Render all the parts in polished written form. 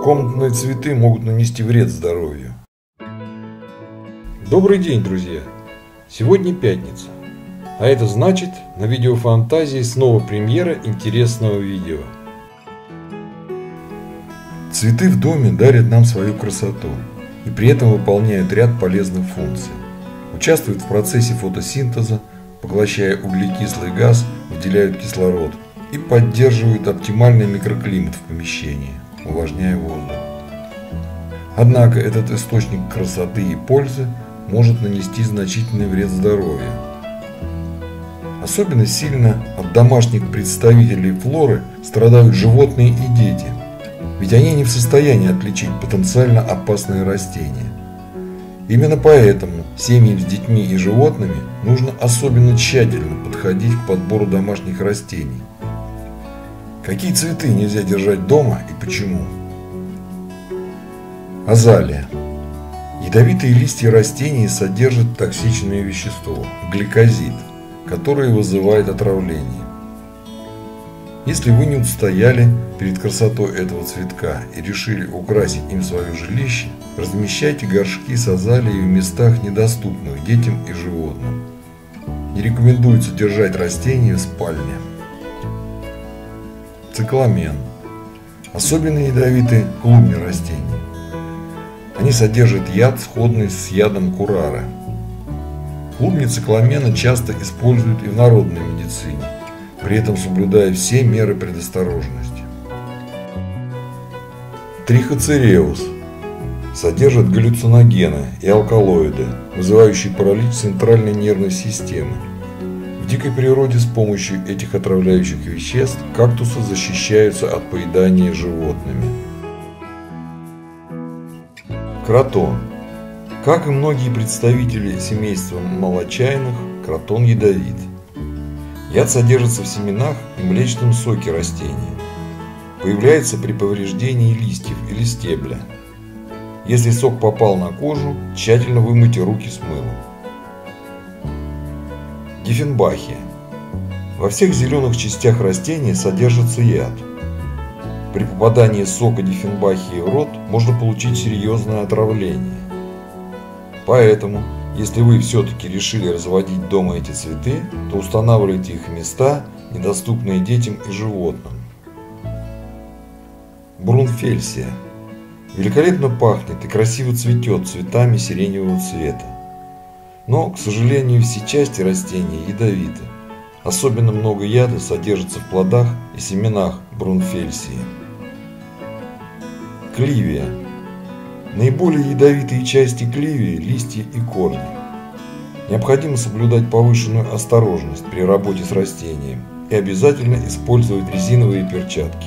Комнатные цветы могут нанести вред здоровью. Добрый день, друзья! Сегодня пятница, а это значит, на Видеофантазии снова премьера интересного видео. Цветы в доме дарят нам свою красоту и при этом выполняют ряд полезных функций. Участвуют в процессе фотосинтеза, поглощая углекислый газ, выделяют кислород и поддерживают оптимальный микроклимат в помещении, увлажняя воздух. Однако этот источник красоты и пользы может нанести значительный вред здоровью. Особенно сильно от домашних представителей флоры страдают животные и дети, ведь они не в состоянии отличить потенциально опасные растения. Именно поэтому семьям с детьми и животными нужно особенно тщательно подходить к подбору домашних растений. Какие цветы нельзя держать дома и почему? Азалия. Ядовитые листья растений содержат токсичное вещество – гликозид, которое вызывает отравление. Если вы не устояли перед красотой этого цветка и решили украсить им свое жилище, размещайте горшки с азалией в местах, недоступных детям и животным. Не рекомендуется держать растения в спальне. Цикламен. Особенно ядовиты клубни растений. Они содержат яд, сходный с ядом курара. Клубни цикламена часто используют и в народной медицине, при этом соблюдая все меры предосторожности. Трихоцереус содержит галлюциногены и алкалоиды, вызывающие паралич центральной нервной системы. В дикой природе с помощью этих отравляющих веществ кактусы защищаются от поедания животными. Кротон. Как и многие представители семейства молочайных, кротон ядовит. Яд содержится в семенах и млечном соке растения. Появляется при повреждении листьев или стебля. Если сок попал на кожу, тщательно вымойте руки с мылом. Диффенбахия. Во всех зеленых частях растения содержится яд. При попадании сока диффенбахии в рот можно получить серьезное отравление. Поэтому, если вы все-таки решили разводить дома эти цветы, то устанавливайте их в места, недоступные детям и животным. Брунфельсия. Великолепно пахнет и красиво цветет цветами сиреневого цвета. Но, к сожалению, все части растения ядовиты. Особенно много яда содержится в плодах и семенах брунфельсии. Кливия. Наиболее ядовитые части кливии – листья и корни. Необходимо соблюдать повышенную осторожность при работе с растением и обязательно использовать резиновые перчатки.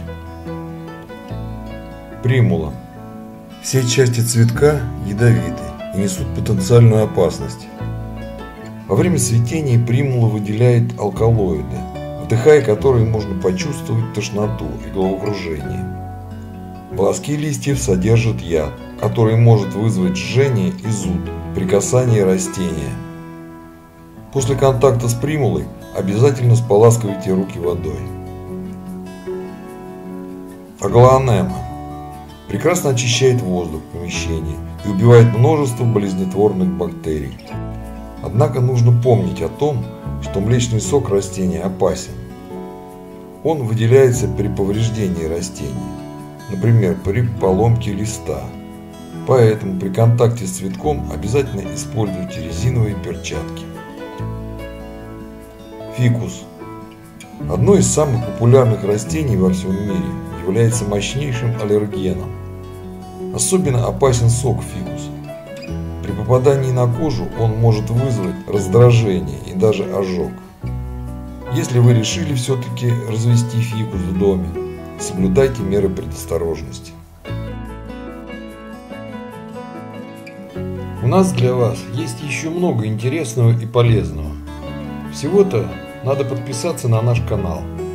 Примула. Все части цветка ядовиты и несут потенциальную опасность. Во время цветения примула выделяет алкалоиды, вдыхая которые можно почувствовать тошноту и головокружение. Волоски листьев содержат яд, который может вызвать жжение и зуд при касании растения. После контакта с примулой обязательно споласкивайте руки водой. Аглонема. Прекрасно очищает воздух в помещении и убивает множество болезнетворных бактерий. Однако нужно помнить о том, что млечный сок растения опасен. Он выделяется при повреждении растения, например, при поломке листа. Поэтому при контакте с цветком обязательно используйте резиновые перчатки. Фикус. Одно из самых популярных растений во всем мире является мощнейшим аллергеном. Особенно опасен сок фикуса. При попадании на кожу он может вызвать раздражение и даже ожог. Если вы решили все-таки развести фикус в доме, соблюдайте меры предосторожности. У нас для вас есть еще много интересного и полезного. Всего-то надо подписаться на наш канал.